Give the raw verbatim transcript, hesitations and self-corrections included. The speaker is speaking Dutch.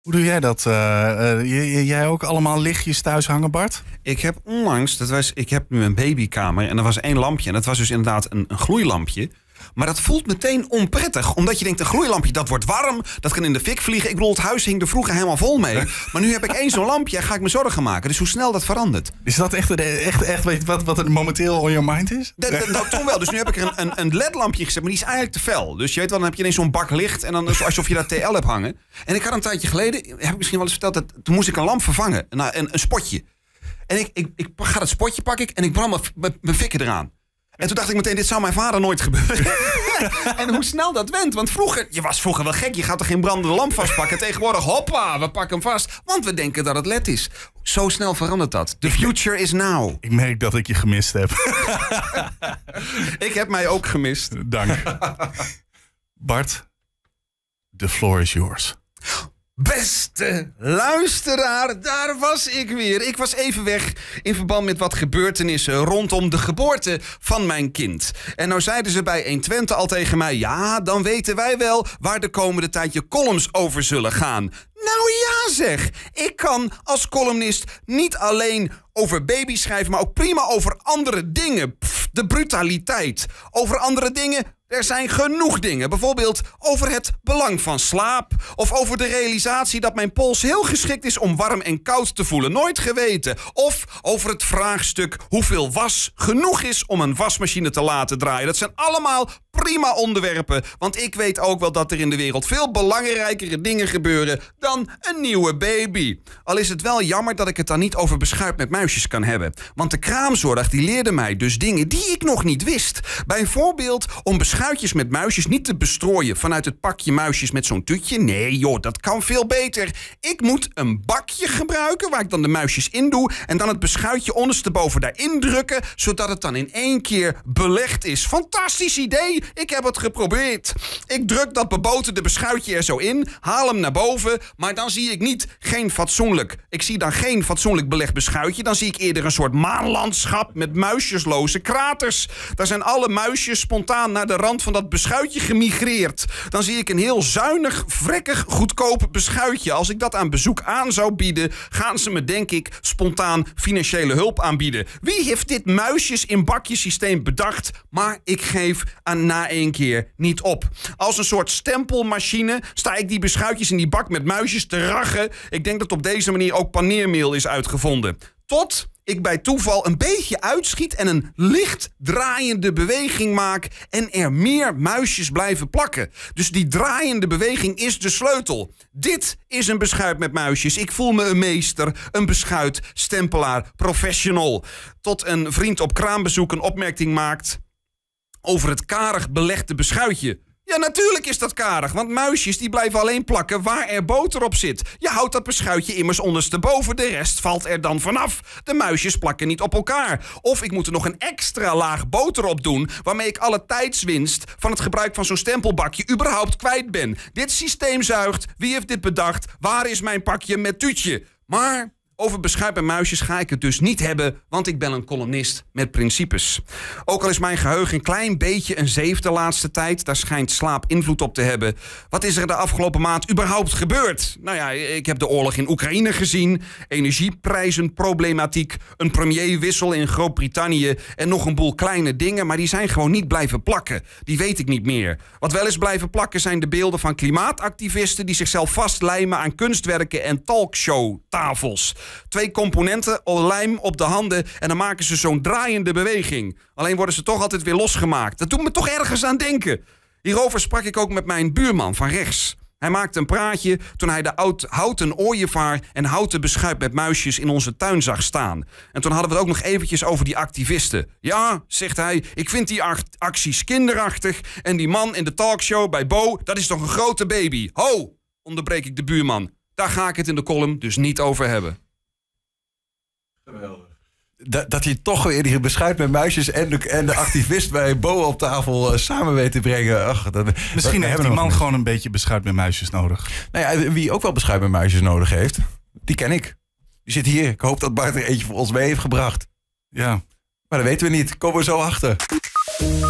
Hoe doe jij dat? Uh, uh, jij ook allemaal lichtjes thuis hangen, Bart? Ik heb onlangs, dat was, ik heb nu een babykamer en er was één lampje. En dat was dus inderdaad een, een gloeilampje. Maar dat voelt meteen onprettig. Omdat je denkt, een gloeilampje, dat wordt warm. Dat kan in de fik vliegen. Ik bedoel, het huis hing er vroeger helemaal vol mee. Maar nu heb ik één zo'n lampje en ga ik me zorgen maken. Dus hoe snel dat verandert. Is dat echt, echt, echt weet je wat, wat er momenteel on your mind is? De, de, nou, toen wel. Dus nu heb ik er een, een, een L E D-lampje gezet. Maar die is eigenlijk te fel. Dus je weet wel, dan heb je ineens zo'n bak licht. En dan alsof je daar T L hebt hangen. En ik had een tijdje geleden, heb ik misschien wel eens verteld. Dat, toen moest ik een lamp vervangen. Nou, een, een spotje. En ik, ik, ik ga dat spotje pak ik en ik brand mijn fikken eraan. En toen dacht ik meteen, dit zou mijn vader nooit gebeuren. En hoe snel dat went. Want vroeger, je was vroeger wel gek. Je gaat toch geen brandende lamp vastpakken. Tegenwoordig, hoppa, we pakken hem vast. Want we denken dat het L E D is. Zo snel verandert dat. The future is now. Ik merk dat ik je gemist heb. Ik heb mij ook gemist. Dank. Bart, the floor is yours. Beste luisteraar, daar was ik weer. Ik was even weg in verband met wat gebeurtenissen rondom de geboorte van mijn kind. En nou zeiden ze bij honderdtwintig al tegen mij, ja, dan weten wij wel waar de komende tijd je columns over zullen gaan. Nou ja zeg, ik kan als columnist niet alleen over baby's schrijven, maar ook prima over andere dingen. Pff, de brutaliteit. Over andere dingen... Er zijn genoeg dingen. Bijvoorbeeld over het belang van slaap. Of over de realisatie dat mijn pols heel geschikt is om warm en koud te voelen. Nooit geweten. Of over het vraagstuk hoeveel was genoeg is om een wasmachine te laten draaien. Dat zijn allemaal prima onderwerpen. Want ik weet ook wel dat er in de wereld veel belangrijkere dingen gebeuren dan een nieuwe baby. Al is het wel jammer dat ik het dan niet over beschuit met muisjes kan hebben. Want de kraamzorg die leerde mij dus dingen die ik nog niet wist. Bijvoorbeeld om beschuitjes met muisjes niet te bestrooien vanuit het pakje muisjes met zo'n tutje. Nee joh, dat kan veel beter. Ik moet een bakje gebruiken waar ik dan de muisjes in doe en dan het beschuitje ondersteboven daarin drukken, zodat het dan in één keer belegd is. Fantastisch idee! Ik heb het geprobeerd. Ik druk dat beboterde beschuitje er zo in, haal hem naar boven, maar dan zie ik niet geen fatsoenlijk. Ik zie dan geen fatsoenlijk belegd beschuitje, dan zie ik eerder een soort maanlandschap met muisjesloze kraters. Daar zijn alle muisjes spontaan naar de rand van dat beschuitje gemigreerd. Dan zie ik een heel zuinig, vrekkig, goedkoop beschuitje. Als ik dat aan bezoek aan zou bieden, gaan ze me denk ik spontaan financiële hulp aanbieden. Wie heeft dit muisjes in bakjes systeem bedacht? Maar ik geef aan na één keer niet op. Als een soort stempelmachine sta ik die beschuitjes in die bak met muisjes te rachen. Ik denk dat op deze manier ook paneermeel is uitgevonden. Tot ik bij toeval een beetje uitschiet en een licht draaiende beweging maak en er meer muisjes blijven plakken. Dus die draaiende beweging is de sleutel. Dit is een beschuit met muisjes. Ik voel me een meester, een beschuit, stempelaar, professional. Tot een vriend op kraambezoek een opmerking maakt over het karig belegde beschuitje. Ja, natuurlijk is dat karig, want muisjes die blijven alleen plakken waar er boter op zit. Je houdt dat beschuitje immers ondersteboven, de rest valt er dan vanaf. De muisjes plakken niet op elkaar. Of ik moet er nog een extra laag boter op doen, waarmee ik alle tijdswinst van het gebruik van zo'n stempelbakje überhaupt kwijt ben. Dit systeem zuigt. Wie heeft dit bedacht? Waar is mijn pakje met tuutje? Maar over beschuit en muisjes ga ik het dus niet hebben, want ik ben een columnist met principes. Ook al is mijn geheugen een klein beetje een zeef de laatste tijd, daar schijnt slaap invloed op te hebben. Wat is er de afgelopen maand überhaupt gebeurd? Nou ja, ik heb de oorlog in Oekraïne gezien, energieprijzenproblematiek, een premierwissel in Groot-Brittannië en nog een boel kleine dingen, maar die zijn gewoon niet blijven plakken. Die weet ik niet meer. Wat wel is blijven plakken zijn de beelden van klimaatactivisten die zichzelf vastlijmen aan kunstwerken en talkshowtafels. Twee componenten, lijm op de handen en dan maken ze zo'n draaiende beweging. Alleen worden ze toch altijd weer losgemaakt. Dat doet me toch ergens aan denken. Hierover sprak ik ook met mijn buurman van rechts. Hij maakte een praatje toen hij de oud houten ooievaar en houten beschuit met muisjes in onze tuin zag staan. En toen hadden we het ook nog eventjes over die activisten. Ja, zegt hij, ik vind die acties kinderachtig en die man in de talkshow bij Bo, dat is toch een grote baby. Ho, onderbreek ik de buurman. Daar ga ik het in de column dus niet over hebben. Geweldig. Dat, dat je toch weer die beschuit met muisjes en de, en de activist bij Bo op tafel uh, samen weet te brengen. Ach, dat, Misschien dat, heeft die man gewoon een beetje beschuit met muisjes nodig. Nou ja, wie ook wel beschuit met muisjes nodig heeft, die ken ik. Die zit hier. Ik hoop dat Bart er eentje voor ons mee heeft gebracht. Ja. Maar dat weten we niet. Komen we zo achter.